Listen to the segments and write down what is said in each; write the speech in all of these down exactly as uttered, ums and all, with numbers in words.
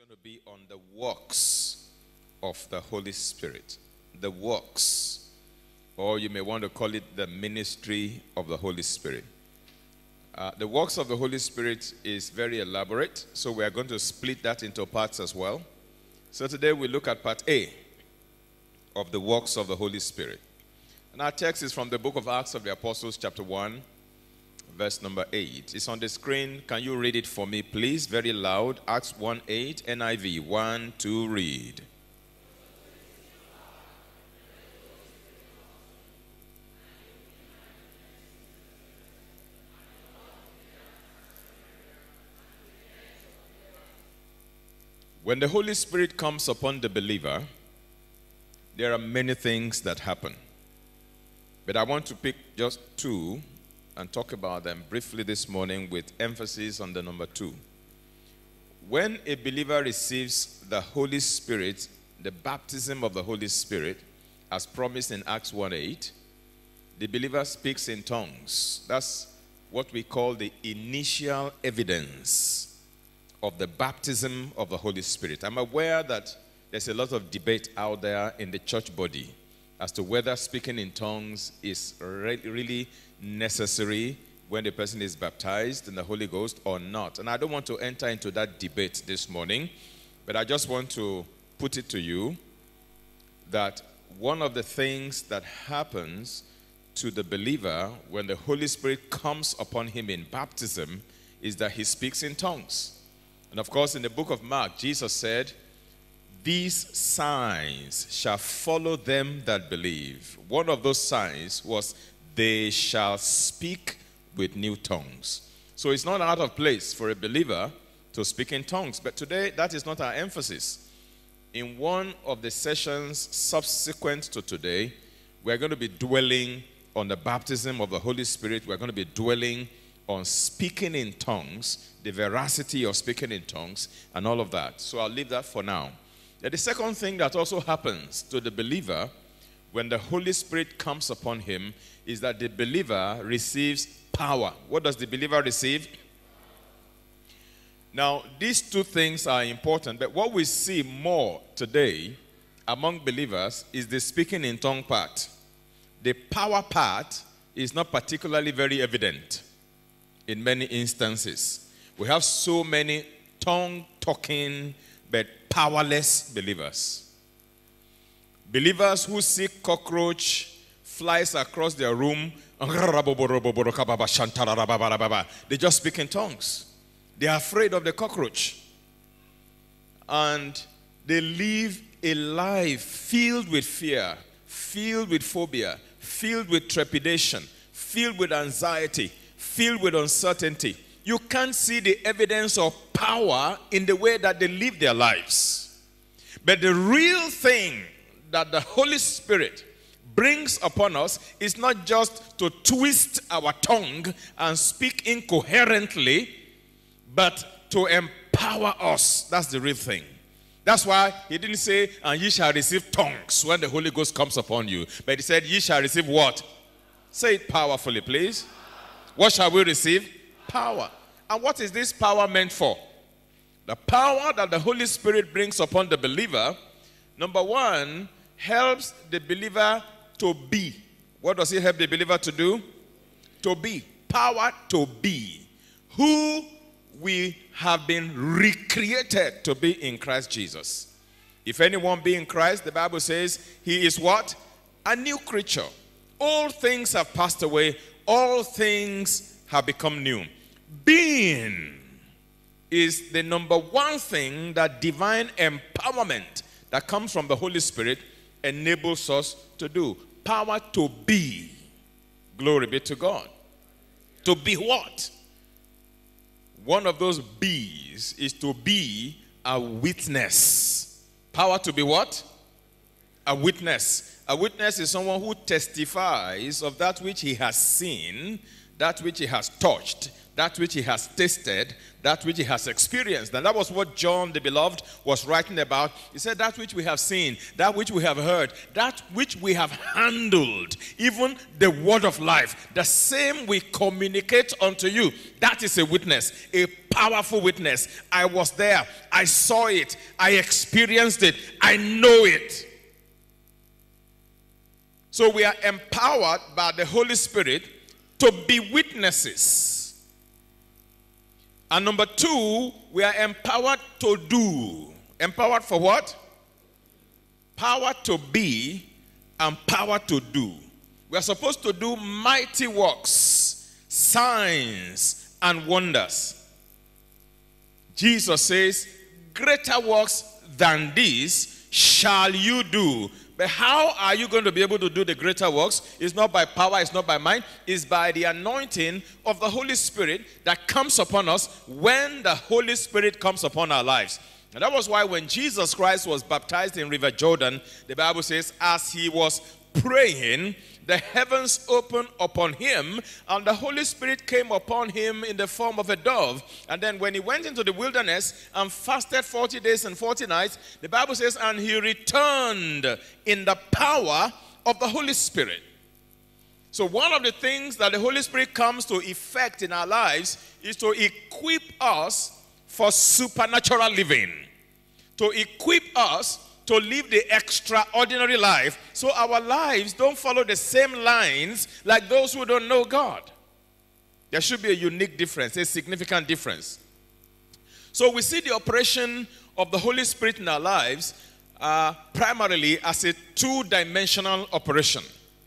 going to be on the works of the Holy Spirit. The works, or you may want to call it the ministry of the Holy Spirit. Uh, the works of the Holy Spirit is very elaborate, so we are going to split that into parts as well. So today we look at part A of the works of the Holy Spirit. And our text is from the book of Acts of the Apostles, chapter one, verse number eight. It's on the screen. Can you read it for me, please? Very loud. Acts one eight, N I V. One, two, read. When the Holy Spirit comes upon the believer, there are many things that happen. But I want to pick just two and talk about them briefly this morning with emphasis on the number two. When a believer receives the Holy Spirit, the baptism of the Holy Spirit, as promised in Acts one eight, the believer speaks in tongues. That's what we call the initial evidence of the baptism of the Holy Spirit. I'm aware that there's a lot of debate out there in the church body as to whether speaking in tongues is re really necessary when the person is baptized in the Holy Ghost or not. And I don't want to enter into that debate this morning, but I just want to put it to you that one of the things that happens to the believer when the Holy Spirit comes upon him in baptism is that he speaks in tongues. And of course, in the book of Mark, Jesus said, "These signs shall follow them that believe." One of those signs was, they shall speak with new tongues. So it's not out of place for a believer to speak in tongues. But today, that is not our emphasis. In one of the sessions subsequent to today, we're going to be dwelling on the baptism of the Holy Spirit. We're going to be dwelling on speaking in tongues, the veracity of speaking in tongues, and all of that. So I'll leave that for now. The second thing that also happens to the believer when the Holy Spirit comes upon him is that the believer receives power. What does the believer receive? Now, these two things are important, but what we see more today among believers is the speaking in tongue part. The power part is not particularly very evident in many instances. We have so many tongue-talking but powerless believers. Believers who see cockroach flies across their room, they just speak in tongues. They are afraid of the cockroach. And they live a life filled with fear, filled with phobia, filled with trepidation, filled with anxiety, filled with uncertainty. You can't see the evidence of power in the way that they live their lives. But the real thing that the Holy Spirit brings upon us is not just to twist our tongue and speak incoherently, but to empower us. That's the real thing. That's why he didn't say, "And ye shall receive tongues" when the Holy Ghost comes upon you. But he said, "Ye shall receive" what? Say it powerfully, please. What shall we receive? Power. And what is this power meant for? The power that the Holy Spirit brings upon the believer, number one, helps the believer to be. What does it help the believer to do? To be. Power to be who we have been recreated to be in Christ Jesus. If anyone be in Christ, the Bible says he is what? A new creature. All things have passed away. All things have become new. Being is the number one thing that divine empowerment that comes from the Holy Spirit enables us to do. Power to be. Glory be to God. To be what? One of those be's is to be a witness. Power to be what? A witness. A witness is someone who testifies of that which he has seen, that which he has touched, that which he has tasted, that which he has experienced. And that was what John the Beloved was writing about. He said, that which we have seen, that which we have heard, that which we have handled, even the word of life, the same we communicate unto you. That is a witness, a powerful witness. I was there, I saw it, I experienced it, I know it. So we are empowered by the Holy Spirit to be witnesses. And number two, we are empowered to do. Empowered for what? Power to be and power to do. We are supposed to do mighty works, signs, and wonders. Jesus says, greater works than these shall you do. But how are you going to be able to do the greater works? It's not by power, it's not by might. It's by the anointing of the Holy Spirit that comes upon us when the Holy Spirit comes upon our lives. And that was why when Jesus Christ was baptized in River Jordan, the Bible says, as he was praying, the heavens opened upon him, and the Holy Spirit came upon him in the form of a dove. And then when he went into the wilderness and fasted forty days and forty nights, the Bible says, and he returned in the power of the Holy Spirit. So one of the things that the Holy Spirit comes to effect in our lives is to equip us for supernatural living, to equip us to live the extraordinary life, so our lives don't follow the same lines like those who don't know God. There should be a unique difference, a significant difference. So we see the operation of the Holy Spirit in our lives uh, primarily as a two-dimensional operation.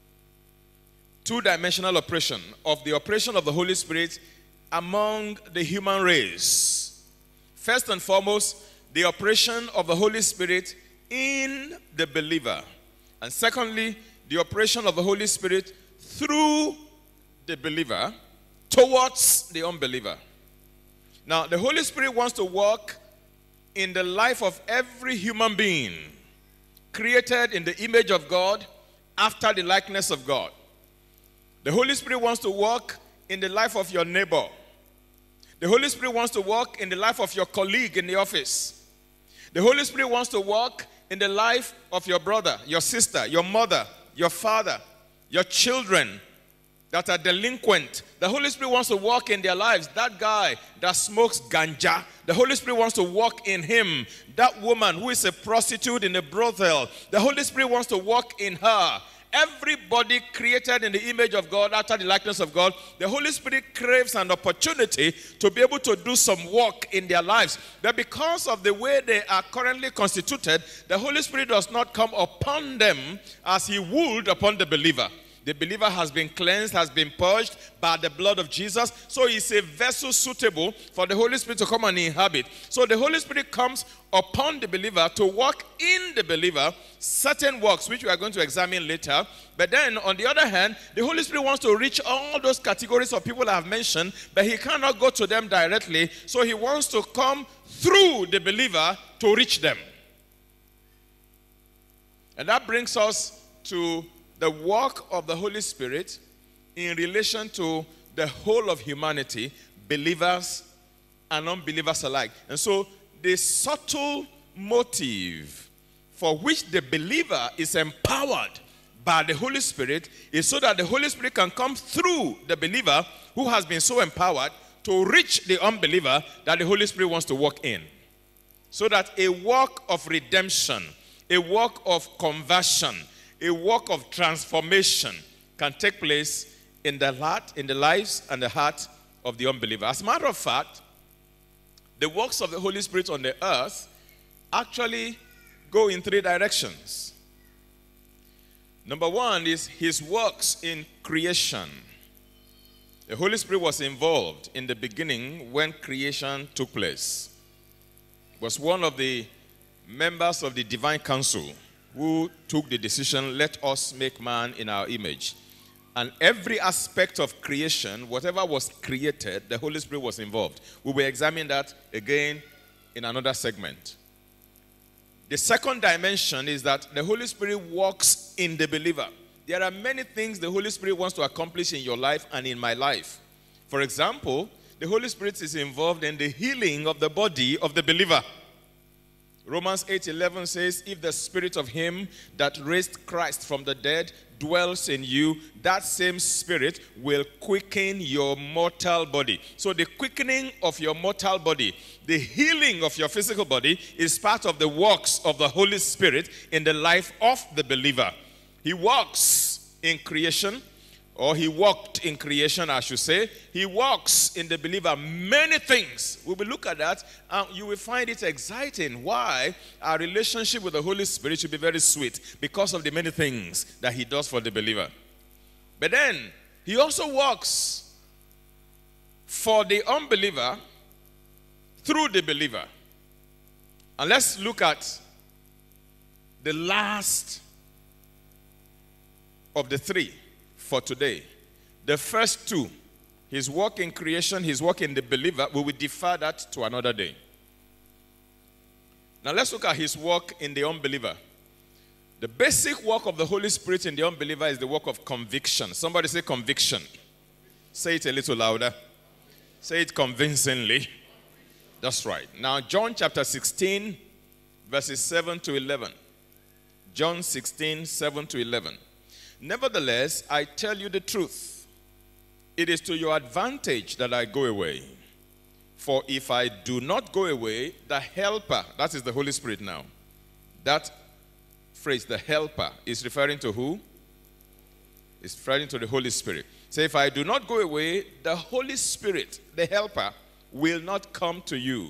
Two-dimensional operation of the operation of the Holy Spirit among the human race. First and foremost, the operation of the Holy Spirit in the believer. And secondly, the operation of the Holy Spirit through the believer towards the unbeliever. Now, the Holy Spirit wants to work in the life of every human being created in the image of God after the likeness of God. The Holy Spirit wants to work in the life of your neighbor. The Holy Spirit wants to work in the life of your colleague in the office. The Holy Spirit wants to work in the life of your brother, your sister, your mother, your father, your children that are delinquent. The Holy Spirit wants to work in their lives. That guy that smokes ganja, the Holy Spirit wants to work in him. That woman who is a prostitute in a brothel, the Holy Spirit wants to work in her. Everybody created in the image of God, after the likeness of God, the Holy Spirit craves an opportunity to be able to do some work in their lives. But because of the way they are currently constituted, the Holy Spirit does not come upon them as he would upon the believer. The believer has been cleansed, has been purged by the blood of Jesus. So he's a vessel suitable for the Holy Spirit to come and inhabit. So the Holy Spirit comes upon the believer to work in the believer certain works, which we are going to examine later. But then, on the other hand, the Holy Spirit wants to reach all those categories of people I have mentioned, but he cannot go to them directly. So he wants to come through the believer to reach them. And that brings us to the work of the Holy Spirit in relation to the whole of humanity, believers and unbelievers alike. And so the subtle motive for which the believer is empowered by the Holy Spirit is so that the Holy Spirit can come through the believer who has been so empowered to reach the unbeliever that the Holy Spirit wants to work in. So that a work of redemption, a work of conversion, a work of transformation can take place in the heart, in the lives and the heart of the unbeliever. As a matter of fact, the works of the Holy Spirit on the earth actually go in three directions. Number one is his works in creation. The Holy Spirit was involved in the beginning when creation took place. He was one of the members of the divine council who took the decision, let us make man in our image. And every aspect of creation, whatever was created, the Holy Spirit was involved. We will examine that again in another segment. The second dimension is that the Holy Spirit works in the believer. There are many things the Holy Spirit wants to accomplish in your life and in my life. For example, the Holy Spirit is involved in the healing of the body of the believer. Romans eight eleven says, if the spirit of him that raised Christ from the dead dwells in you, that same spirit will quicken your mortal body. So the quickening of your mortal body, the healing of your physical body is part of the works of the Holy Spirit in the life of the believer. He works in creation, or he walked in creation, I should say. He walks in the believer many things. We will look at that, and you will find it exciting why our relationship with the Holy Spirit should be very sweet, because of the many things that he does for the believer. But then, he also works for the unbeliever through the believer. And let's look at the last of the three for today. The first two, his work in creation, his work in the believer, we will defer that to another day. Now let's look at his work in the unbeliever. The basic work of the Holy Spirit in the unbeliever is the work of conviction. Somebody say conviction. Say it a little louder. Say it convincingly. That's right. Now John chapter sixteen, verses seven to eleven. John sixteen, seven to eleven. Nevertheless, I tell you the truth. It is to your advantage that I go away. For if I do not go away, the helper, that is the Holy Spirit now. That phrase, the helper, is referring to who? It's referring to the Holy Spirit. So if I do not go away, the Holy Spirit, the helper, will not come to you.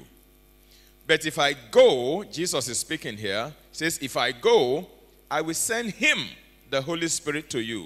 But if I go, Jesus is speaking here, says, if I go, I will send him, the Holy Spirit, to you.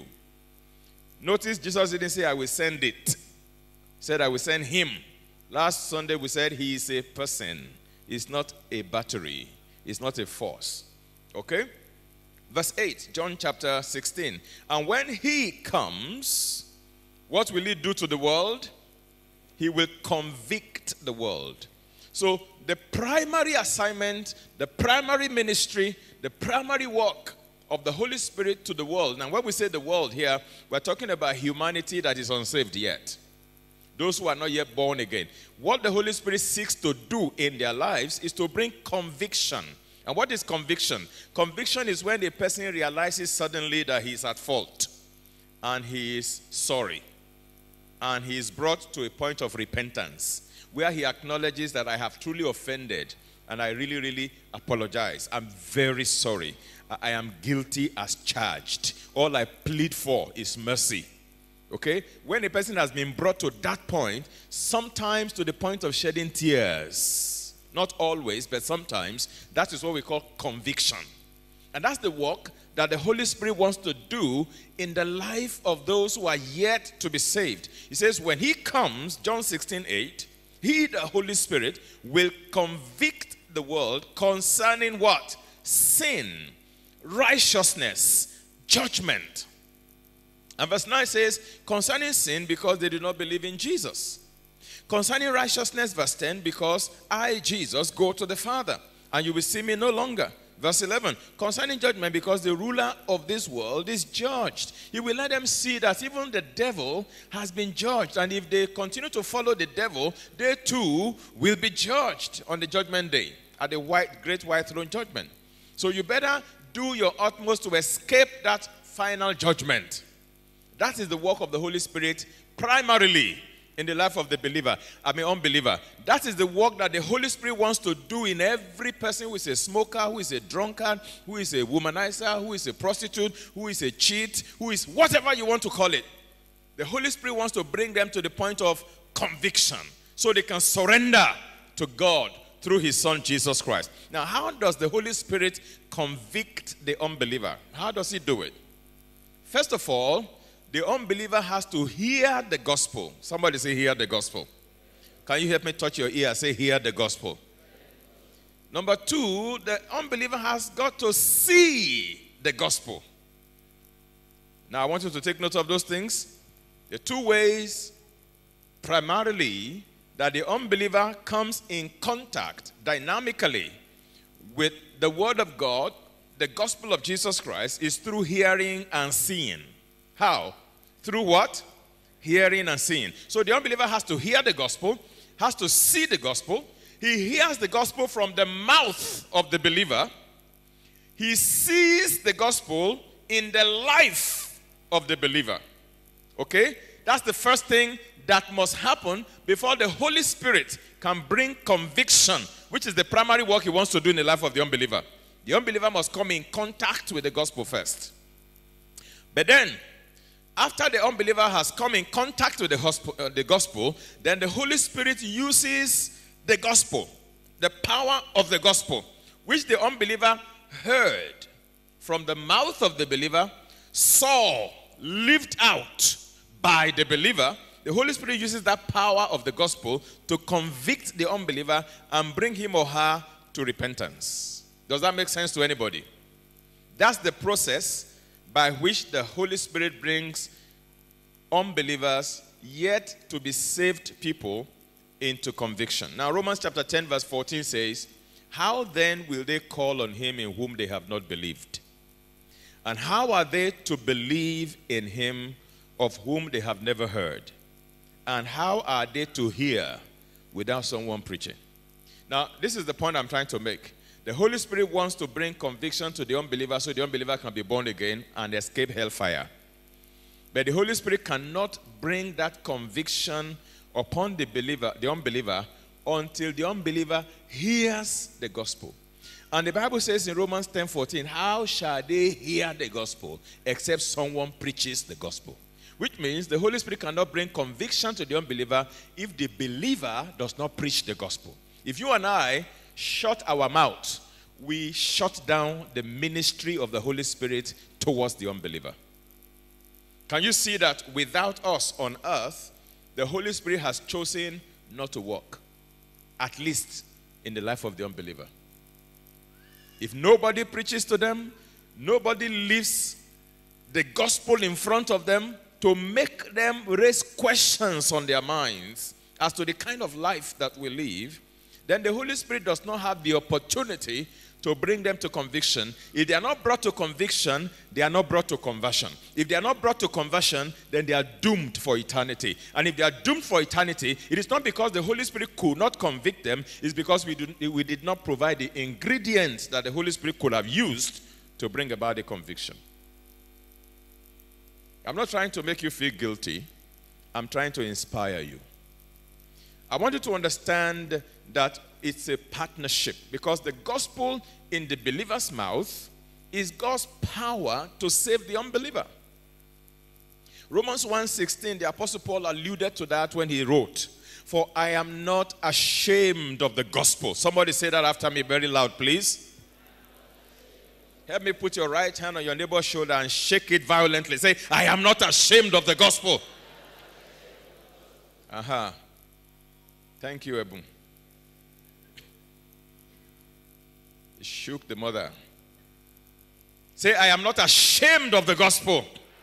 Notice Jesus didn't say I will send it. He said I will send him. Last Sunday we said he is a person. He's not a battery. He's not a force. Okay? Verse eight, John chapter sixteen. And when he comes, what will he do to the world? He will convict the world. So the primary assignment, the primary ministry, the primary work of the Holy Spirit to the world. Now, when we say the world here, we're talking about humanity that is unsaved yet. Those who are not yet born again. What the Holy Spirit seeks to do in their lives is to bring conviction. And what is conviction? Conviction is when a person realizes suddenly that he is at fault and he is sorry. And he is brought to a point of repentance where he acknowledges that I have truly offended and I really, really apologize. I'm very sorry. I am guilty as charged. All I plead for is mercy. Okay? When a person has been brought to that point, sometimes to the point of shedding tears, not always, but sometimes, that is what we call conviction. And that's the work that the Holy Spirit wants to do in the life of those who are yet to be saved. He says, when he comes, John sixteen, eight, he, the Holy Spirit, will convict the world concerning what? Sin, righteousness, judgment. And verse nine says, concerning sin, because they do not believe in Jesus. Concerning righteousness, verse ten, because I, Jesus, go to the Father, and you will see me no longer. Verse eleven, concerning judgment, because the ruler of this world is judged. He will let them see that even the devil has been judged. And if they continue to follow the devil, they too will be judged on the judgment day, at the white, great white throne judgment. So you better do your utmost to escape that final judgment. That is the work of the Holy Spirit primarily in the life of the believer, I mean unbeliever. That is the work that the Holy Spirit wants to do in every person who is a smoker, who is a drunkard, who is a womanizer, who is a prostitute, who is a cheat, who is whatever you want to call it. The Holy Spirit wants to bring them to the point of conviction so they can surrender to God through his son Jesus Christ. Now, how does the Holy Spirit convict the unbeliever? How does he do it? First of all, the unbeliever has to hear the gospel. Somebody say, hear the gospel. Can you help me touch your ear? Say, hear the gospel. Number two, the unbeliever has got to see the gospel. Now, I want you to take note of those things. There are two ways, primarily, that the unbeliever comes in contact dynamically with the word of God, the gospel of Jesus Christ, is through hearing and seeing. How? Through what? Hearing and seeing. So the unbeliever has to hear the gospel, has to see the gospel. He hears the gospel from the mouth of the believer. He sees the gospel in the life of the believer. Okay? That's the first thing that must happen before the Holy Spirit can bring conviction, which is the primary work he wants to do in the life of the unbeliever. The unbeliever must come in contact with the gospel first. But then, after the unbeliever has come in contact with the gospel, uh, the gospel, then the Holy Spirit uses the gospel, the power of the gospel, which the unbeliever heard from the mouth of the believer, saw lived out by the believer. The Holy Spirit uses that power of the gospel to convict the unbeliever and bring him or her to repentance. Does that make sense to anybody? That's the process by which the Holy Spirit brings unbelievers, yet to be saved people, into conviction. Now, Romans chapter ten, verse fourteen says, how then will they call on him in whom they have not believed? And how are they to believe in him of whom they have never heard? And how are they to hear without someone preaching? Now, this is the point I'm trying to make. The Holy Spirit wants to bring conviction to the unbeliever so the unbeliever can be born again and escape hellfire. But the Holy Spirit cannot bring that conviction upon the believer, the unbeliever, until the unbeliever hears the gospel. And the Bible says in Romans ten fourteen, how shall they hear the gospel except someone preaches the gospel? Which means the Holy Spirit cannot bring conviction to the unbeliever if the believer does not preach the gospel. If you and I shut our mouth, we shut down the ministry of the Holy Spirit towards the unbeliever. Can you see that without us on earth, the Holy Spirit has chosen not to work, at least in the life of the unbeliever? If nobody preaches to them, nobody lives the gospel in front of them to make them raise questions on their minds as to the kind of life that we live, then the Holy Spirit does not have the opportunity to bring them to conviction. If they are not brought to conviction, they are not brought to conversion. If they are not brought to conversion, then they are doomed for eternity. And if they are doomed for eternity, it is not because the Holy Spirit could not convict them, it's because we, do, we did not provide the ingredients that the Holy Spirit could have used to bring about the conviction. I'm not trying to make you feel guilty. I'm trying to inspire you. I want you to understand that it's a partnership, because the gospel in the believer's mouth is God's power to save the unbeliever. Romans one sixteen, the Apostle Paul alluded to that when he wrote, for I am not ashamed of the gospel. Somebody say that after me very loud, please. Help me put your right hand on your neighbor's shoulder and shake it violently. Say, I am not ashamed of the gospel. Aha. Uh-huh. Thank you, Ebun. He shook the mother. Say, I am not ashamed of the gospel.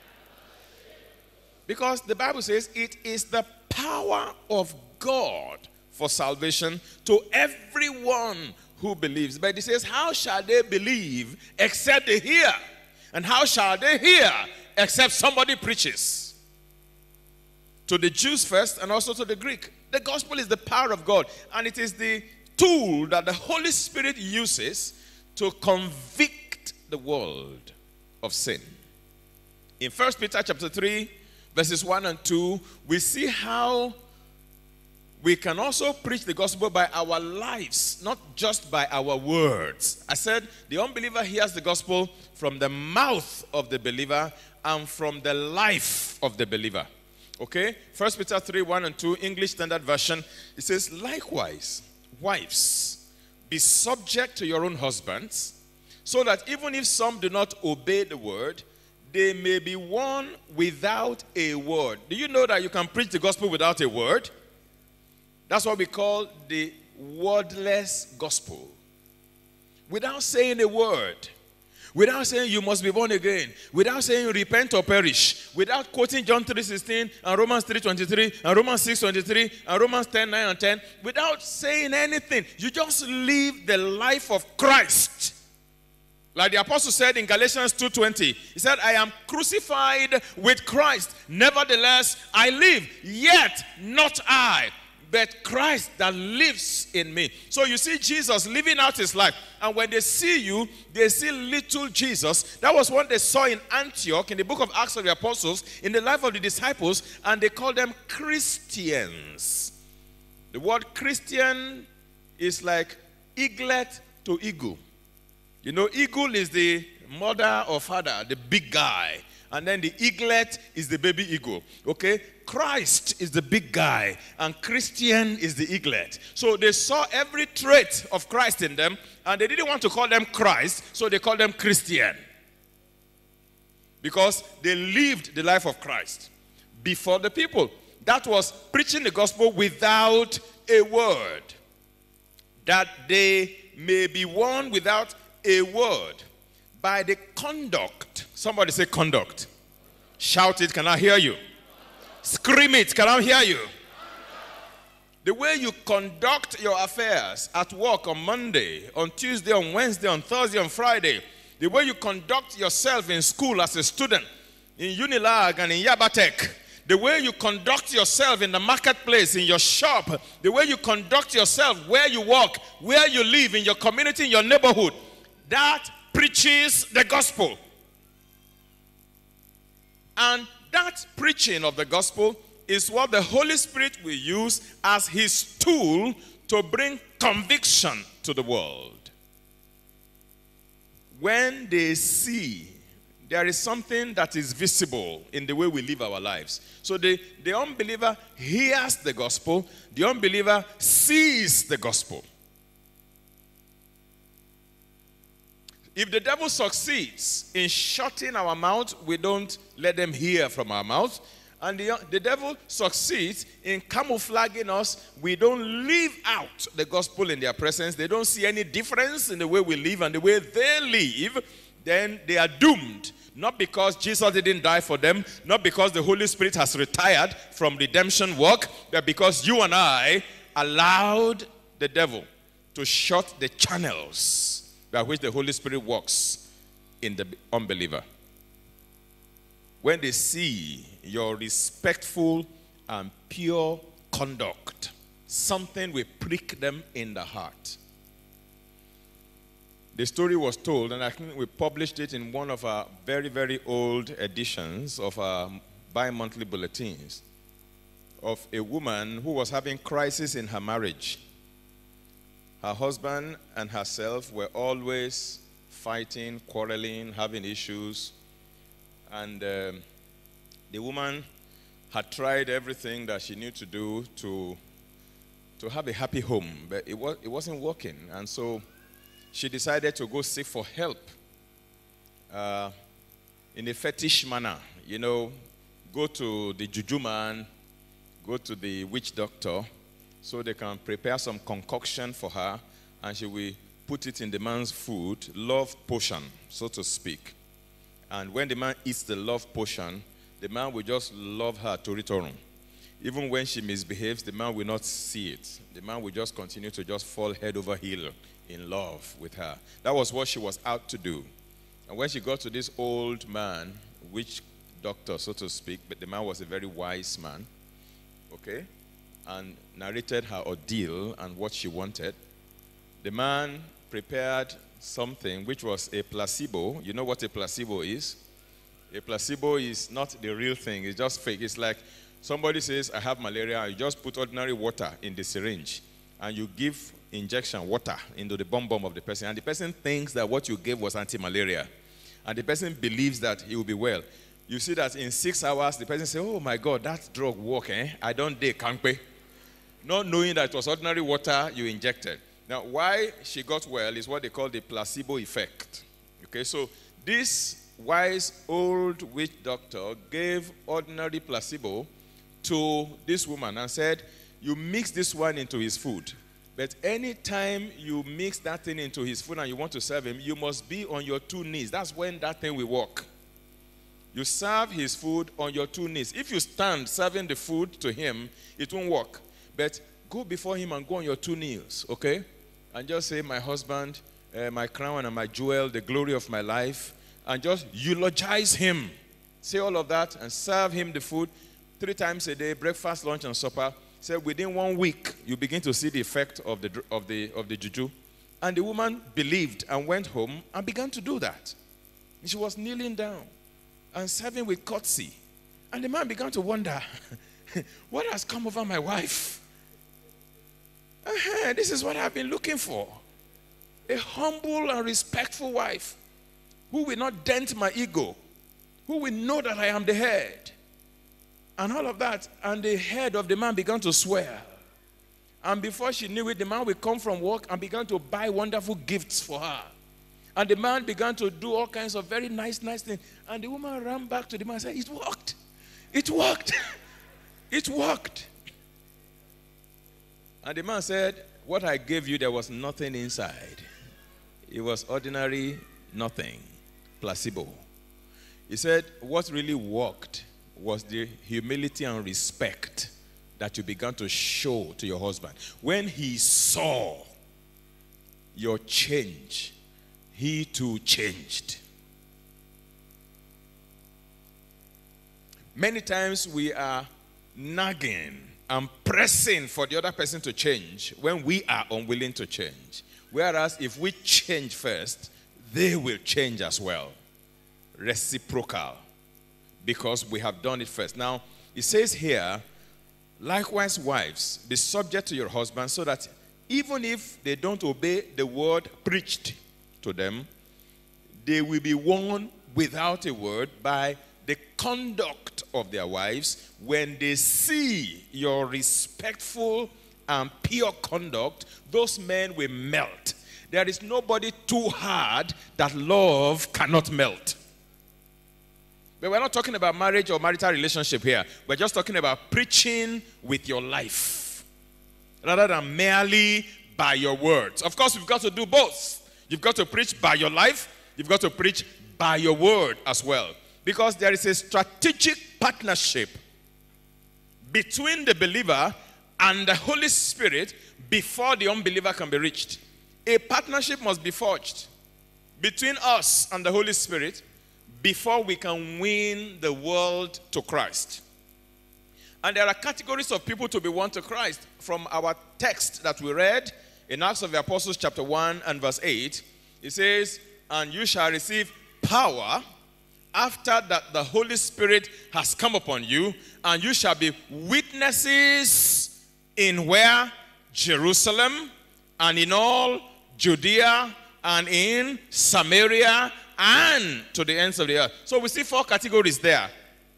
Because the Bible says it is the power of God for salvation to everyone who believes. But it says, how shall they believe except they hear? And how shall they hear except somebody preaches? To the Jews first and also to the Greek. The gospel is the power of God, and it is the tool that the Holy Spirit uses to convict the world of sin. In First Peter chapter three, verses one and two, we see how we can also preach the gospel by our lives, not just by our words. I said the unbeliever hears the gospel from the mouth of the believer and from the life of the believer. Okay? First Peter three, one and two, English Standard Version. It says, likewise, wives, be subject to your own husbands, so that even if some do not obey the word, they may be won without a word. Do you know that you can preach the gospel without a word? That's what we call the wordless gospel. Without saying a word. Without saying you must be born again. Without saying repent or perish. Without quoting John three sixteen and Romans three twenty-three and Romans six twenty-three and Romans ten nine and ten. Without saying anything. You just live the life of Christ. Like the apostle said in Galatians two twenty, he said, I am crucified with Christ. Nevertheless, I live, yet not I, but Christ that lives in me. So you see Jesus living out his life. And when they see you, they see little Jesus. That was what they saw in Antioch, in the book of Acts of the Apostles, in the life of the disciples, and they called them Christians. The word Christian is like eaglet to eagle. You know, eagle is the mother or father, the big guy. And then the eaglet is the baby eagle. Okay? Christ is the big guy. And Christian is the eaglet. So they saw every trait of Christ in them. And they didn't want to call them Christ. So they called them Christian. Because they lived the life of Christ before the people. That was preaching the gospel without a word. That they may be won without a word by the conduct. Somebody say conduct. Shout it, can I hear you? Scream it, can I hear you? The way you conduct your affairs at work on Monday, on Tuesday, on Wednesday, on Thursday, on Friday. The way you conduct yourself in school as a student, in Unilag and in Yabatek. The way you conduct yourself in the marketplace, in your shop. The way you conduct yourself where you work, where you live, in your community, in your neighborhood. That preaches the gospel. And that preaching of the gospel is what the Holy Spirit will use as his tool to bring conviction to the world. When they see, there is something that is visible in the way we live our lives. So the, the unbeliever hears the gospel, the unbeliever sees the gospel. If the devil succeeds in shutting our mouth, we don't let them hear from our mouth. And the, the devil succeeds in camouflaging us. We don't live out the gospel in their presence. They don't see any difference in the way we live and the way they live. Then they are doomed. Not because Jesus didn't die for them, not because the Holy Spirit has retired from redemption work, but because you and I allowed the devil to shut the channels by which the Holy Spirit works in the unbeliever. When they see your respectful and pure conduct, something will prick them in the heart. The story was told, and I think we published it in one of our very, very old editions of our bi-monthly bulletins, of a woman who was having crisis in her marriage. Her husband and herself were always fighting, quarreling, having issues. And um, the woman had tried everything that she knew to do to, to have a happy home, but it, was, it wasn't working. And so she decided to go seek for help uh, in a fetish manner. You know, go to the juju man, go to the witch doctor, so they can prepare some concoction for her, and she will put it in the man's food, love potion, so to speak. And when the man eats the love potion, the man will just love her to return. Even when she misbehaves, the man will not see it. The man will just continue to just fall head over heel in love with her. That was what she was out to do. And when she got to this old man, witch doctor, so to speak, but the man was a very wise man, okay, and narrated her ordeal and what she wanted. The man prepared something which was a placebo. You know what a placebo is? A placebo is not the real thing. It's just fake. It's like somebody says, I have malaria. You just put ordinary water in the syringe, and you give injection water into the bum bum of the person. And the person thinks that what you gave was anti-malaria. And the person believes that he will be well. You see that in six hours, the person says, oh my God, that drug work, eh? I don't dare, can't pay. Not knowing that it was ordinary water you injected. Now, why she got well is what they call the placebo effect. Okay, so this wise old witch doctor gave ordinary placebo to this woman and said, you mix this one into his food. But anytime you mix that thing into his food and you want to serve him, you must be on your two knees. That's when that thing will work. You serve his food on your two knees. If you stand serving the food to him, it won't work. But go before him and go on your two knees, okay? And just say, my husband, uh, my crown and my jewel, the glory of my life, and just eulogize him. Say all of that and serve him the food three times a day, breakfast, lunch, and supper. Say within one week, you begin to see the effect of the, of the, of the juju. And the woman believed and went home and began to do that. And she was kneeling down and serving with courtesy. And the man began to wonder, what has come over my wife? Uh-huh, this is what I've been looking for. A humble and respectful wife who will not dent my ego, who will know that I am the head. And all of that. And the head of the man began to swear. And before she knew it, the man will come from work and began to buy wonderful gifts for her. And the man began to do all kinds of very nice, nice things. And the woman ran back to the man and said, it worked. It worked. It worked. And the man said, what I gave you, there was nothing inside. It was ordinary nothing, placebo. He said, what really worked was the humility and respect that you began to show to your husband. When he saw your change, he too changed. Many times we are nagging and pressing for the other person to change when we are unwilling to change. Whereas if we change first, they will change as well. Reciprocal. Because we have done it first. Now, it says here, likewise, wives, be subject to your husband, so that even if they don't obey the word preached to them, they will be won without a word by the conduct of their wives. When they see your respectful and pure conduct, those men will melt. There is nobody too hard that love cannot melt. But we're not talking about marriage or marital relationship here. We're just talking about preaching with your life, rather than merely by your words. Of course, you've got to do both. You've got to preach by your life. You've got to preach by your word as well. Because there is a strategic partnership between the believer and the Holy Spirit before the unbeliever can be reached. A partnership must be forged between us and the Holy Spirit before we can win the world to Christ. And there are categories of people to be won to Christ. From our text that we read in Acts of the Apostles chapter one and verse eight, it says, and you shall receive power after that the Holy Spirit has come upon you, and you shall be witnesses in where? Jerusalem, and in all Judea, and in Samaria, and to the ends of the earth. So we see four categories there.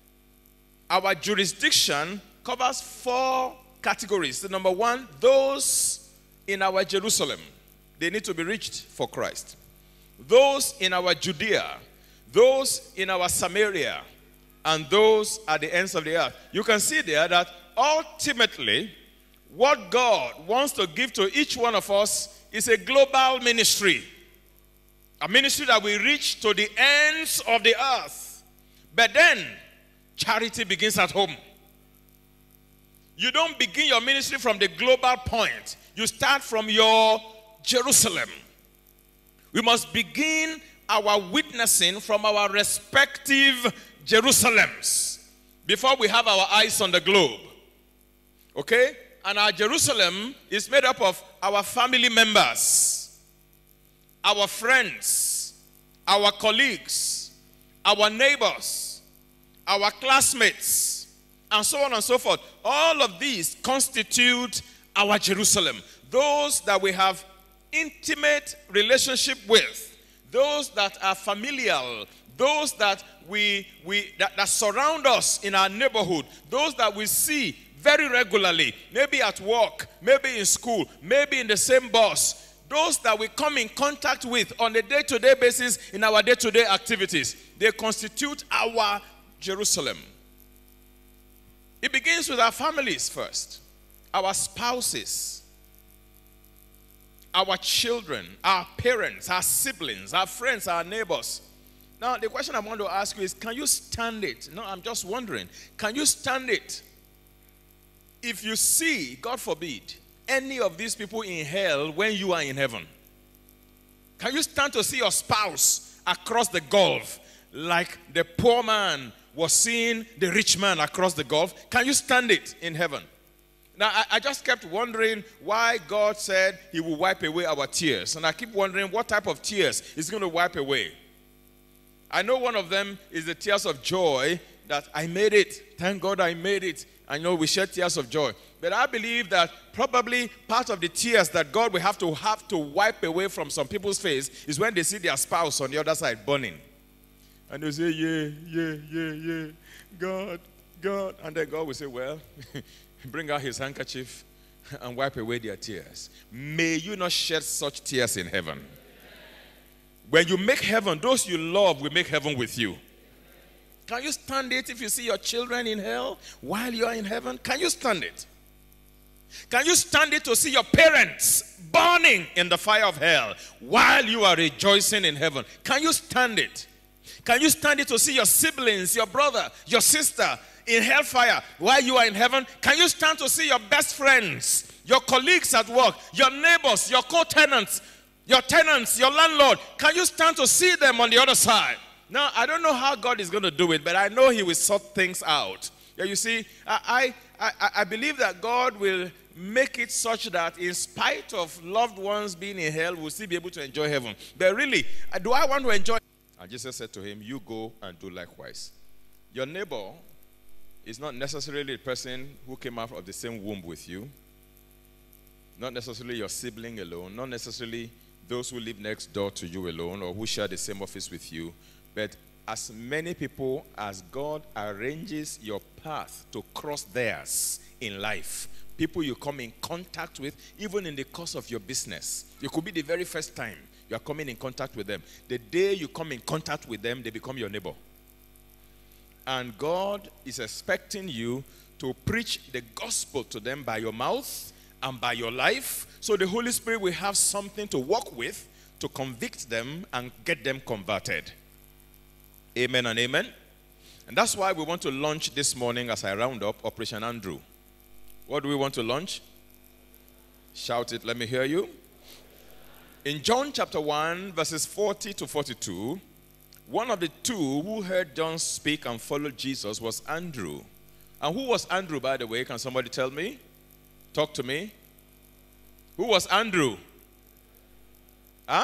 Our jurisdiction covers four categories. The number one, those in our Jerusalem, they need to be reached for Christ. Those in our Judea, those in our Samaria, and those at the ends of the earth. You can see there that ultimately what God wants to give to each one of us is a global ministry. A ministry that will reach to the ends of the earth. But then, charity begins at home. You don't begin your ministry from the global point. You start from your Jerusalem. We must begin our witnessing from our respective Jerusalems before we have our eyes on the globe. Okay? And our Jerusalem is made up of our family members, our friends, our colleagues, our neighbors, our classmates, and so on and so forth. All of these constitute our Jerusalem. Those that we have intimate relationship with, those that are familial, those that we we that, that surround us in our neighborhood, those that we see very regularly, maybe at work, maybe in school, maybe in the same bus, those that we come in contact with on a day-to-day basis in our day-to-day activities, they constitute our Jerusalem. It begins with our families first, our spouses, our children, our parents, our siblings, our friends, our neighbors. Now, the question I want to ask you is, can you stand it? No, I'm just wondering, can you stand it if you see, God forbid, any of these people in hell when you are in heaven? Can you stand to see your spouse across the gulf like the poor man was seeing the rich man across the gulf? Can you stand it in heaven? Now, I, I just kept wondering why God said he will wipe away our tears. And I keep wondering what type of tears he's going to wipe away. I know one of them is the tears of joy that I made it. Thank God I made it. I know we shed tears of joy. But I believe that probably part of the tears that God will have to have to wipe away from some people's face is when they see their spouse on the other side burning. And they say, yeah, yeah, yeah, yeah, God, God. And then God will say, well, bring out his handkerchief and wipe away their tears. May you not shed such tears in heaven. When you make heaven, those you love will make heaven with you. Can you stand it if you see your children in hell while you are in heaven? Can you stand it? Can you stand it to see your parents burning in the fire of hell while you are rejoicing in heaven? Can you stand it? Can you stand it to see your siblings, your brother, your sister in hellfire while you are in heaven? Can you stand to see your best friends, your colleagues at work, your neighbors, your co-tenants, your tenants, your landlord? Can you stand to see them on the other side? Now, I don't know how God is going to do it, but I know he will sort things out. Yeah, you see, I, I, I, I believe that God will make it such that in spite of loved ones being in hell, we'll still be able to enjoy heaven. But really, do I want to enjoy? And Jesus said to him, you go and do likewise. Your neighbor is not necessarily the person who came out of the same womb with you. Not necessarily your sibling alone. Not necessarily those who live next door to you alone or who share the same office with you. But as many people as God arranges your path to cross theirs in life, people you come in contact with, even in the course of your business. It could be the very first time you are coming in contact with them. The day you come in contact with them, they become your neighbor. And God is expecting you to preach the gospel to them by your mouth and by your life. So the Holy Spirit will have something to work with to convict them and get them converted. Amen and amen. And that's why we want to launch this morning, as I round up, Operation Andrew. What do we want to launch? Shout it, let me hear you. In John chapter one, verses forty to forty-two, one of the two who heard John speak and followed Jesus was Andrew. And who was Andrew, by the way? Can somebody tell me? Talk to me. Who was Andrew? Huh?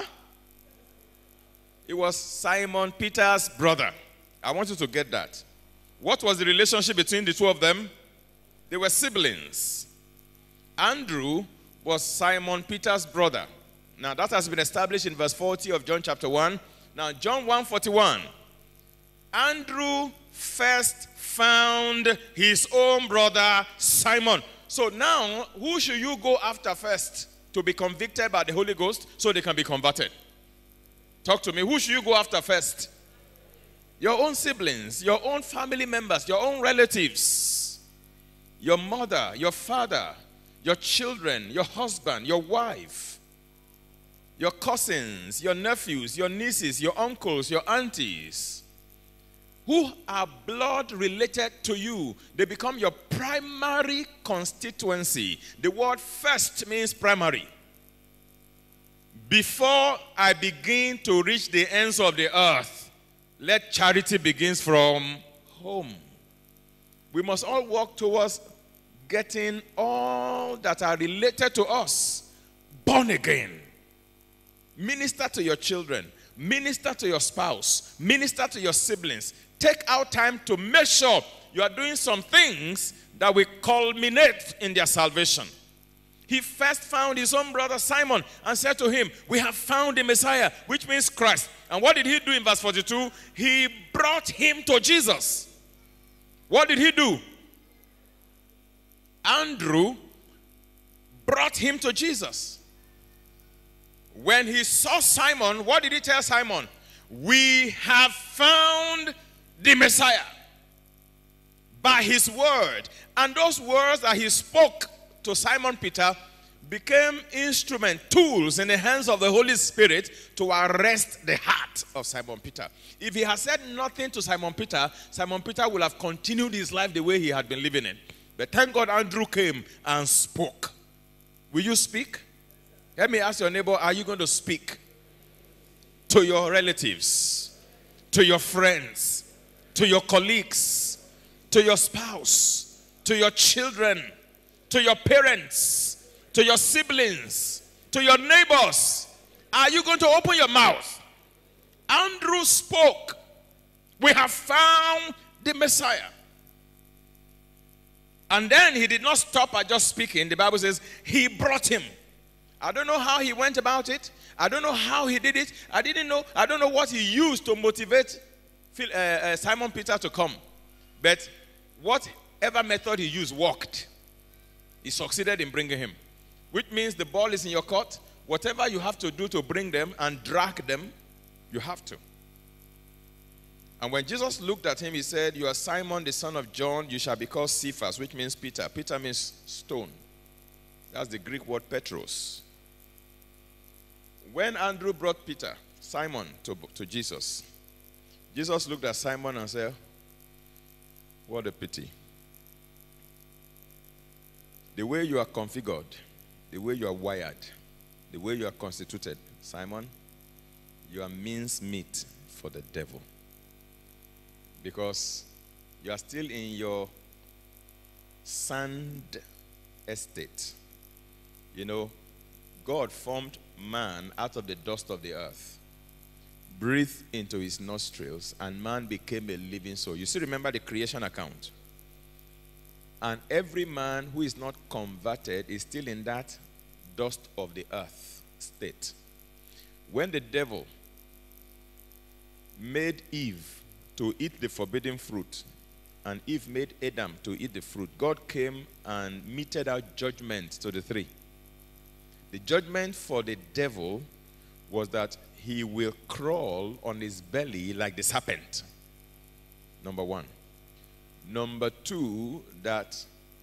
It was Simon Peter's brother. I want you to get that. What was the relationship between the two of them? They were siblings. Andrew was Simon Peter's brother. Now that has been established in verse forty of John chapter one. Now John one forty-one. Andrew first found his own brother Simon. So now, who should you go after first to be convicted by the Holy Ghost so they can be converted? Talk to me. Who should you go after first? Your own siblings, your own family members, your own relatives, your mother, your father, your children, your husband, your wife, your cousins, your nephews, your nieces, your uncles, your aunties, who are blood related to you. They become your primary constituency. The word first means primary. Before I begin to reach the ends of the earth, let charity begin from home. We must all work towards getting all that are related to us born again. Minister to your children. Minister to your spouse. Minister to your siblings. Take out time to make sure you are doing some things that will culminate in their salvation. He first found his own brother Simon and said to him, we have found the Messiah, which means Christ. And what did he do in verse forty-two? He brought him to Jesus. What did he do? Andrew brought him to Jesus. When he saw Simon, what did he tell Simon? We have found the Messiah by his word. And those words that he spoke to Simon Peter became instrument, tools in the hands of the Holy Spirit to arrest the heart of Simon Peter. If he had said nothing to Simon Peter, Simon Peter would have continued his life the way he had been living it. But thank God Andrew came and spoke. Will you speak? Let me ask your neighbor, are you going to speak? to your relatives, to your friends, to your colleagues, to your spouse, to your children, to your parents, to your siblings, to your neighbors? Are you going to open your mouth? Andrew spoke. We have found the Messiah. And then he did not stop at just speaking. The Bible says he brought him. I don't know how he went about it. I don't know how he did it. I didn't know. I don't know what he used to motivate Phil, uh, uh, Simon Peter to come. But whatever method he used worked. He succeeded in bringing him. Which means the ball is in your court. Whatever you have to do to bring them and drag them, you have to. And when Jesus looked at him, he said, "You are Simon, the son of John. You shall be called Cephas," which means Peter. Peter means stone. That's the Greek word Petros. When Andrew brought Peter, Simon, to, to Jesus, Jesus looked at Simon and said, "What a pity. The way you are configured, the way you are wired, the way you are constituted, Simon, you are mincemeat for the devil. Because you are still in your sand estate. You know, God formed man out of the dust of the earth, breathed into his nostrils, and man became a living soul." You still remember the creation account? And every man who is not converted is still in that dust of the earth state. When the devil made Eve to eat the forbidden fruit, and Eve made Adam to eat the fruit, God came and meted out judgment to the three. The judgment for the devil was that he will crawl on his belly like the serpent. Number one. Number two, that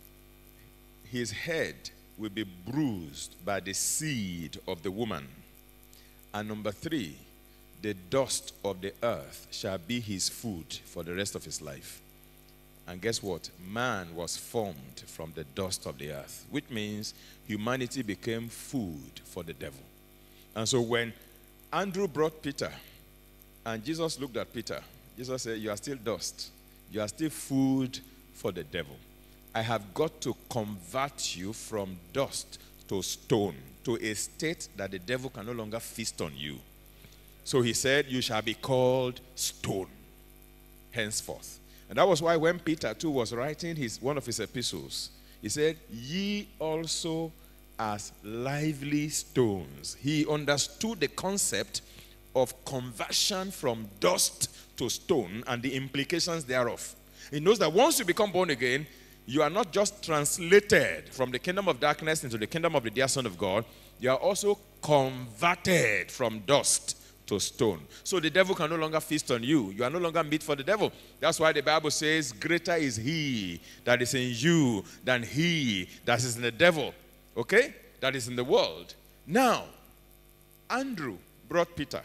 his head will be bruised by the seed of the woman. And number three, the dust of the earth shall be his food for the rest of his life. And guess what? Man was formed from the dust of the earth, which means humanity became food for the devil. And so when Andrew brought Peter, and Jesus looked at Peter, Jesus said, "You are still dust. You are still food for the devil. I have got to convert you from dust to stone, to a state that the devil can no longer feast on you." So he said, "You shall be called stone henceforth." And that was why when Peter too was writing his one of his epistles, he said, "Ye also as lively stones." He understood the concept of conversion from dust to stone and the implications thereof. He knows that once you become born again, you are not just translated from the kingdom of darkness into the kingdom of the dear Son of God, you are also converted from dust to stone. So the devil can no longer feast on you. You are no longer meat for the devil. That's why the Bible says, "Greater is he that is in you than he that is in the devil." Okay? That is in the world. Now, Andrew brought Peter.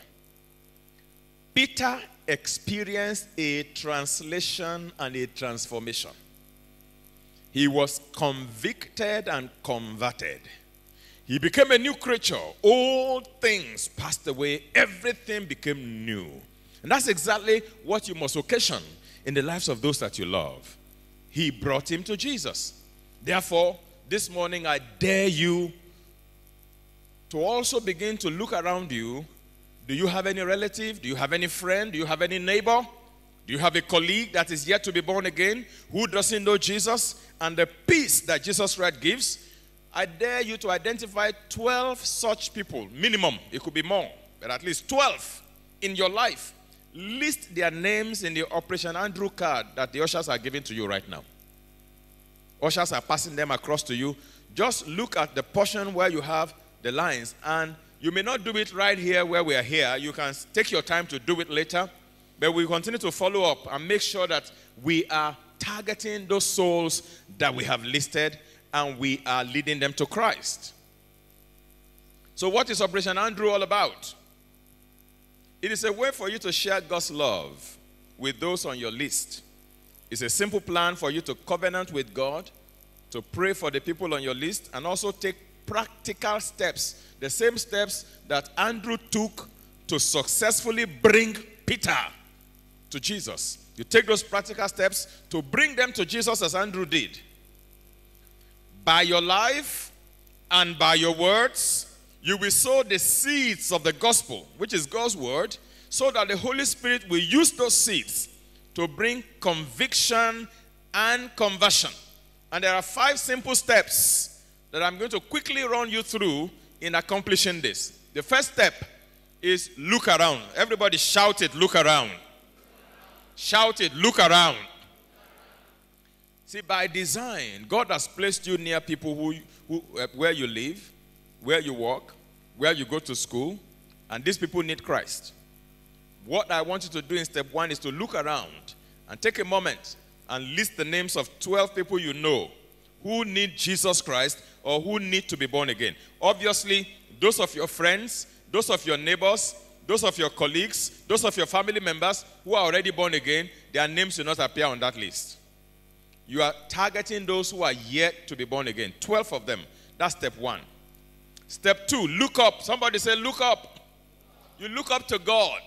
Peter experienced a translation and a transformation. He was convicted and converted. He became a new creature. Old things passed away. Everything became new. And that's exactly what you must occasion in the lives of those that you love. He brought him to Jesus. Therefore, this morning I dare you to also begin to look around you. Do you have any relative? Do you have any friend? Do you have any neighbor? Do you have a colleague that is yet to be born again who doesn't know Jesus and the peace that Jesus Christ gives? I dare you to identify twelve such people, minimum. It could be more, but at least twelve in your life. List their names in the Operation Andrew card that the ushers are giving to you right now. Ushers are passing them across to you. Just look at the portion where you have the lines, and you may not do it right here where we are here. You can take your time to do it later, but we continue to follow up and make sure that we are targeting those souls that we have listed and we are leading them to Christ. So what is Operation Andrew all about? It is a way for you to share God's love with those on your list. It's a simple plan for you to covenant with God, to pray for the people on your list, and also take practical steps, the same steps that Andrew took to to successfully bring Peter to Jesus. You take those practical steps to bring them to Jesus as Andrew did. By your life and by your words, you will sow the seeds of the gospel, which is God's word, so that the Holy Spirit will use those seeds to bring conviction and conversion. And there are five simple steps that I'm going to quickly run you through in accomplishing this. The first step is look around. Everybody shout it, look around. Shout it, look around. See, by design, God has placed you near people who, who, uh, where you live, where you work, where you go to school, and these people need Christ. What I want you to do in step one is to look around and take a moment and list the names of twelve people you know who need Jesus Christ or who need to be born again. Obviously, those of your friends, those of your neighbors, those of your colleagues, those of your family members who are already born again, their names will not appear on that list. You are targeting those who are yet to be born again. twelve of them. That's step one. Step two, look up. Somebody say, look up. You look up to God.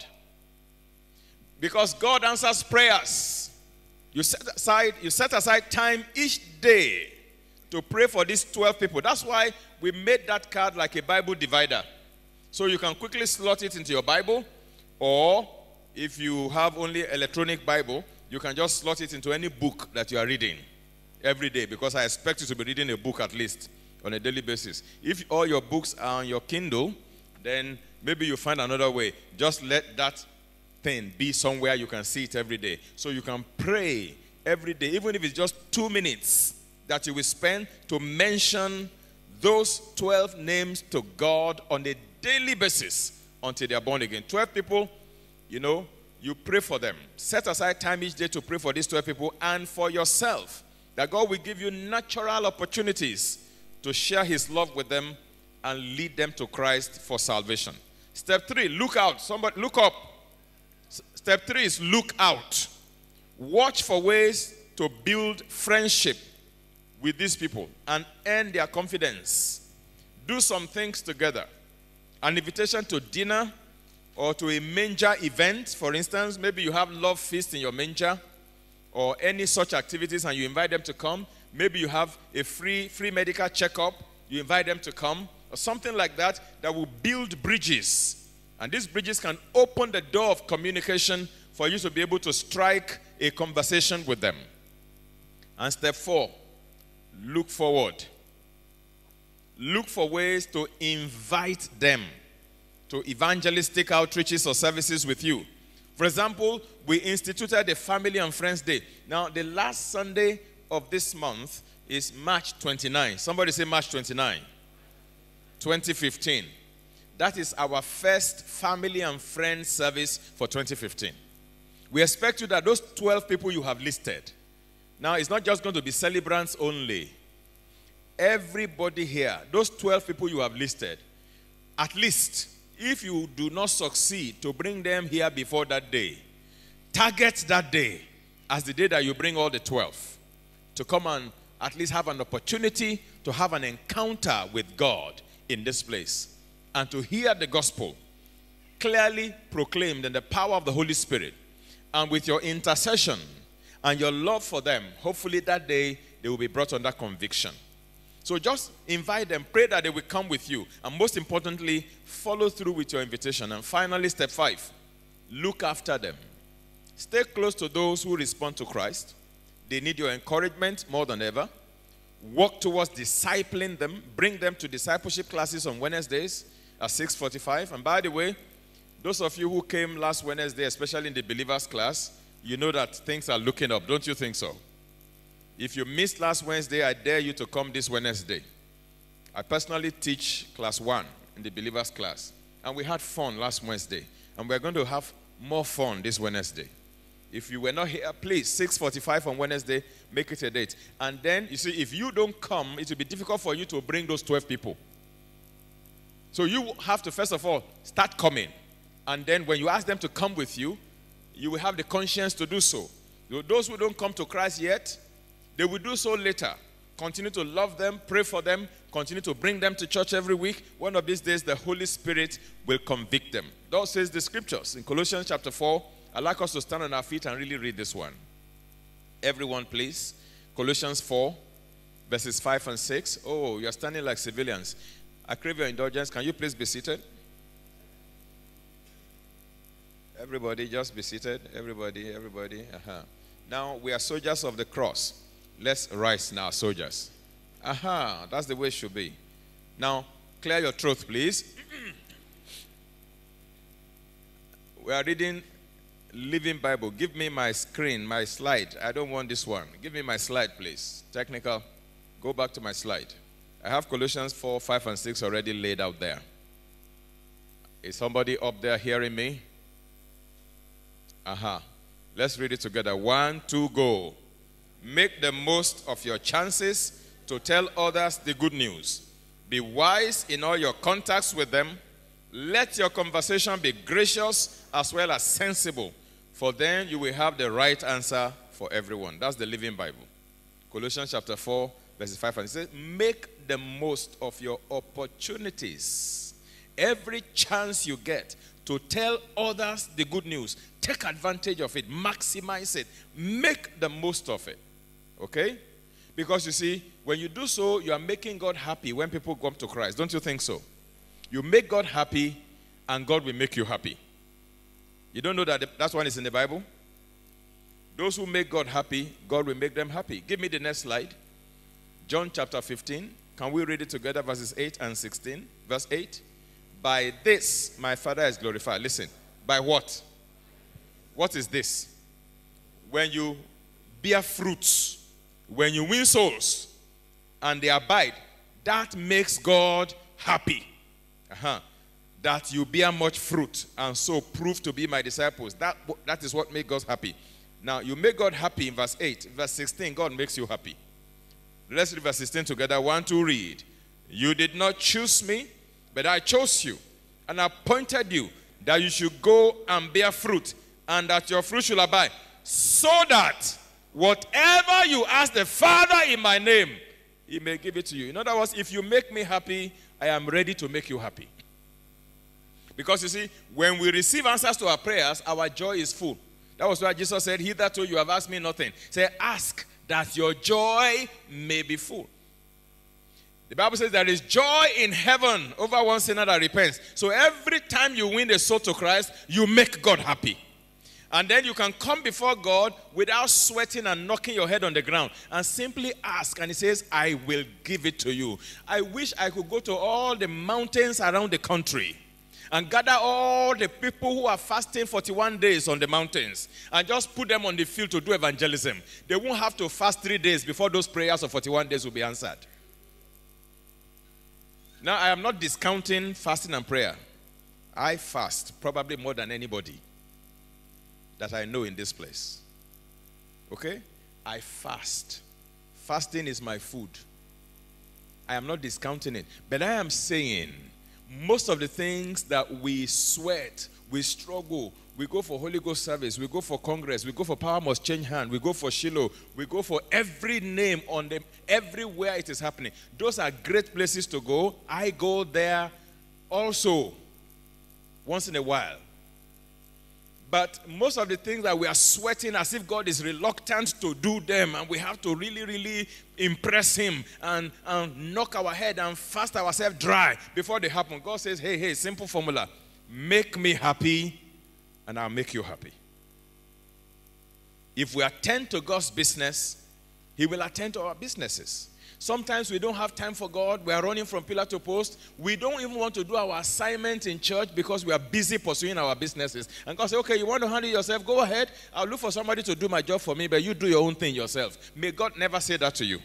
Because God answers prayers. You set aside, you set aside time each day to pray for these twelve people. That's why we made that card like a Bible divider. So you can quickly slot it into your Bible, or if you have only electronic Bible, you can just slot it into any book that you are reading every day, because I expect you to be reading a book at least on a daily basis. If all your books are on your Kindle, then maybe you find another way. Just let that thing be somewhere you can see it every day. So you can pray every day, even if it's just two minutes that you will spend to mention those twelve names to God on a daily basis until they are born again. twelve people, you know, you pray for them. Set aside time each day to pray for these twelve people and for yourself, that God will give you natural opportunities to share his love with them and lead them to Christ for salvation. Step three, look out. Somebody, look up. Step three is look out. Watch for ways to build friendship with these people and earn their confidence. Do some things together. An invitation to dinner or to a manger event, for instance. Maybe you have love feast in your manger or any such activities and you invite them to come. Maybe you have a free, free medical checkup. You invite them to come or something like that that will build bridges. And these bridges can open the door of communication for you to be able to strike a conversation with them. And step four, look forward. Look for ways to invite them to evangelistic outreaches or services with you. For example, we instituted a Family and Friends Day. Now, the last Sunday of this month is March twenty-ninth. Somebody say March twenty-ninth, twenty fifteen. That is our first Family and Friends service for twenty fifteen. We expect you that those twelve people you have listed, now it's not just going to be celebrants only. Everybody here, those twelve people you have listed, at least if you do not succeed to bring them here before that day, target that day as the day that you bring all the twelve to come and at least have an opportunity to have an encounter with God in this place and to hear the gospel clearly proclaimed in the power of the Holy Spirit. And with your intercession and your love for them, hopefully that day they will be brought under conviction. So just invite them, pray that they will come with you. And most importantly, follow through with your invitation. And finally, step five, look after them. Stay close to those who respond to Christ. They need your encouragement more than ever. Work towards discipling them. Bring them to discipleship classes on Wednesdays at six forty-five. And by the way, those of you who came last Wednesday, especially in the believers class, you know that things are looking up. Don't you think so? If you missed last Wednesday, I dare you to come this Wednesday. I personally teach class one in the believers class. And we had fun last Wednesday. And we're going to have more fun this Wednesday. If you were not here, please, six forty-five on Wednesday, make it a date. And then, you see, if you don't come, it will be difficult for you to bring those twelve people. So you have to, first of all, start coming. And then when you ask them to come with you, you will have the conscience to do so. Those who don't come to Christ yet, they will do so later. Continue to love them, pray for them, Continue to bring them to church every week. One of these days, the Holy Spirit will convict them. Thus says the scriptures in Colossians chapter four. I'd like us to stand on our feet and really read this one. Everyone, please. Colossians four, verses five and six. Oh, you're standing like civilians. I crave your indulgence. Can you please be seated? Everybody, just be seated. Everybody, everybody. Uh-huh. Now, we are soldiers of the cross. Let's rise now, soldiers. Aha, that's the way it should be. Now, clear your throat, please. We are reading Living Bible. Give me my screen, my slide. I don't want this one. Give me my slide, please. Technical. Go back to my slide. I have Colossians four, five, and six already laid out there. Is somebody up there hearing me? Aha. Let's read it together. One, two, go. Make the most of your chances to tell others the good news. Be wise in all your contacts with them. Let your conversation be gracious as well as sensible, for then you will have the right answer for everyone. That's the Living Bible. Colossians chapter four, verses five and six. Make the most of your opportunities. Every chance you get to tell others the good news, take advantage of it, maximize it, make the most of it. Okay? Because you see, when you do so, you are making God happy when people come to Christ. Don't you think so? You make God happy, and God will make you happy. You don't know that that's one is in the Bible? Those who make God happy, God will make them happy. Give me the next slide. John chapter fifteen. Can we read it together, verses eight and sixteen? Verse eight. By this my Father is glorified. Listen. By what? What is this? When you bear fruits, when you win souls, and they abide, that makes God happy. Uh-huh. That you bear much fruit, and so prove to be my disciples. That, that is what makes God happy. Now, you make God happy in verse eight. Verse sixteen, God makes you happy. Let's read verse sixteen together. One, two, read. You did not choose me, but I chose you, and appointed you, that you should go and bear fruit, and that your fruit should abide, so that whatever you ask the Father in my name, He may give it to you. In other words, if you make me happy, I am ready to make you happy. Because you see, when we receive answers to our prayers, our joy is full. That was why Jesus said, hitherto you have asked me nothing. Say, ask that your joy may be full. The Bible says there is joy in heaven over one sinner that repents. So every time you win a soul to Christ, you make God happy. And then you can come before God without sweating and knocking your head on the ground and simply ask, and He says, I will give it to you. I wish I could go to all the mountains around the country and gather all the people who are fasting forty-one days on the mountains and just put them on the field to do evangelism. They won't have to fast three days before those prayers of forty-one days will be answered. Now, I am not discounting fasting and prayer. I fast probably more than anybody that I know in this place. Okay? I fast. Fasting is my food. I am not discounting it. But I am saying, most of the things that we sweat, we struggle, we go for Holy Ghost service, we go for Congress, we go for Power Must Change Hand, we go for Shiloh, we go for every name on them, everywhere it is happening. Those are great places to go. I go there also once in a while. But most of the things that we are sweating as if God is reluctant to do them, and we have to really, really impress Him and, and knock our head and fast ourselves dry before they happen. God says, hey, hey, simple formula. Make me happy, and I'll make you happy. If we attend to God's business, He will attend to our businesses. Sometimes we don't have time for God. We are running from pillar to post. We don't even want to do our assignment in church because we are busy pursuing our businesses. And God says, okay, you want to handle yourself? Go ahead. I'll look for somebody to do my job for me, but you do your own thing yourself. May God never say that to you.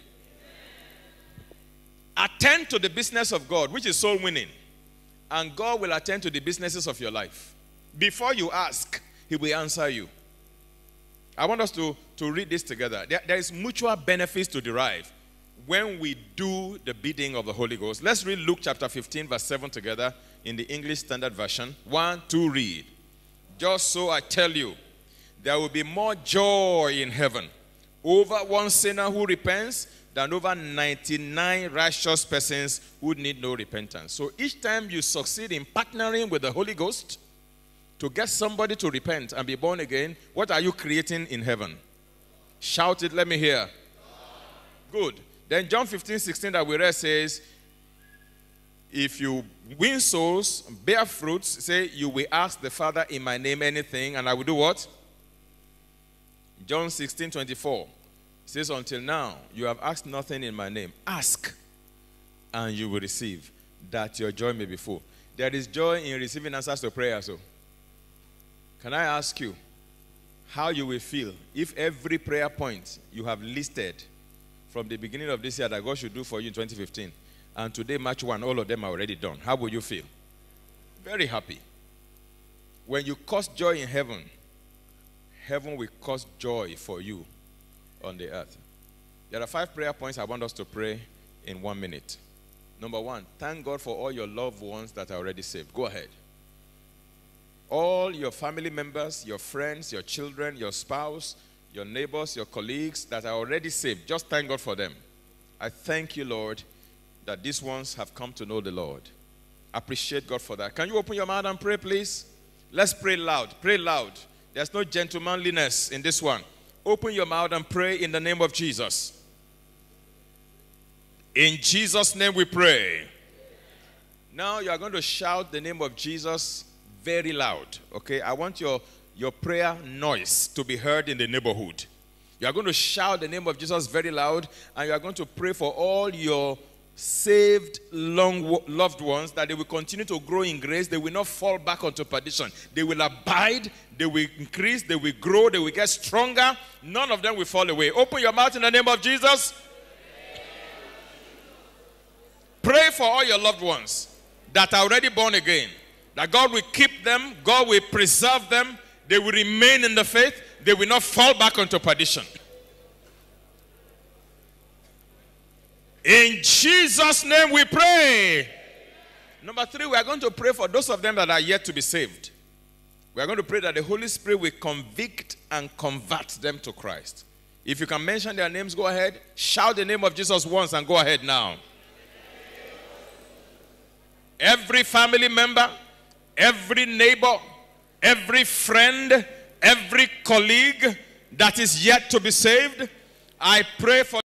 Attend to the business of God, which is soul winning. And God will attend to the businesses of your life. Before you ask, He will answer you. I want us to, to read this together. There, there is mutual benefits to derive when we do the bidding of the Holy Ghost. Let's read Luke chapter fifteen, verse seven together in the English Standard Version. One, two, read. Just so I tell you, there will be more joy in heaven over one sinner who repents than over ninety-nine righteous persons who need no repentance. So each time you succeed in partnering with the Holy Ghost to get somebody to repent and be born again, what are you creating in heaven? Shout it, let me hear. Good. Then John fifteen, sixteen that we read says, if you win souls, bear fruits, say, you will ask the Father in my name anything, and I will do what? John sixteen, twenty-four. It says, until now, you have asked nothing in my name. Ask, and you will receive, that your joy may be full. There is joy in receiving answers to prayer. So, can I ask you how you will feel if every prayer point you have listed from the beginning of this year that God should do for you in twenty fifteen, and today, March first, all of them are already done? How will you feel? Very happy. When you cause joy in heaven, heaven will cause joy for you on the earth. There are five prayer points I want us to pray in one minute. Number one, thank God for all your loved ones that are already saved. Go ahead. All your family members, your friends, your children, your spouse, your neighbors, your colleagues that are already saved, just thank God for them. I thank you, Lord, that these ones have come to know the Lord. Appreciate God for that. Can you open your mouth and pray, please? Let's pray loud. Pray loud. There's no gentlemanliness in this one. Open your mouth and pray in the name of Jesus. In Jesus' name we pray. Now you are going to shout the name of Jesus very loud. Okay? I want your, your prayer noise to be heard in the neighborhood. You are going to shout the name of Jesus very loud, and you are going to pray for all your saved, long loved ones, that they will continue to grow in grace. They will not fall back onto perdition. They will abide, they will increase, they will grow, they will get stronger. None of them will fall away. Open your mouth in the name of Jesus. Pray for all your loved ones that are already born again, that God will keep them, God will preserve them, they will remain in the faith, they will not fall back onto perdition. In Jesus' name we pray. Number three, we are going to pray for those of them that are yet to be saved. We are going to pray that the Holy Spirit will convict and convert them to Christ. If you can mention their names, go ahead. Shout the name of Jesus once and go ahead now. Every family member, every neighbor, every friend, every colleague that is yet to be saved, I pray for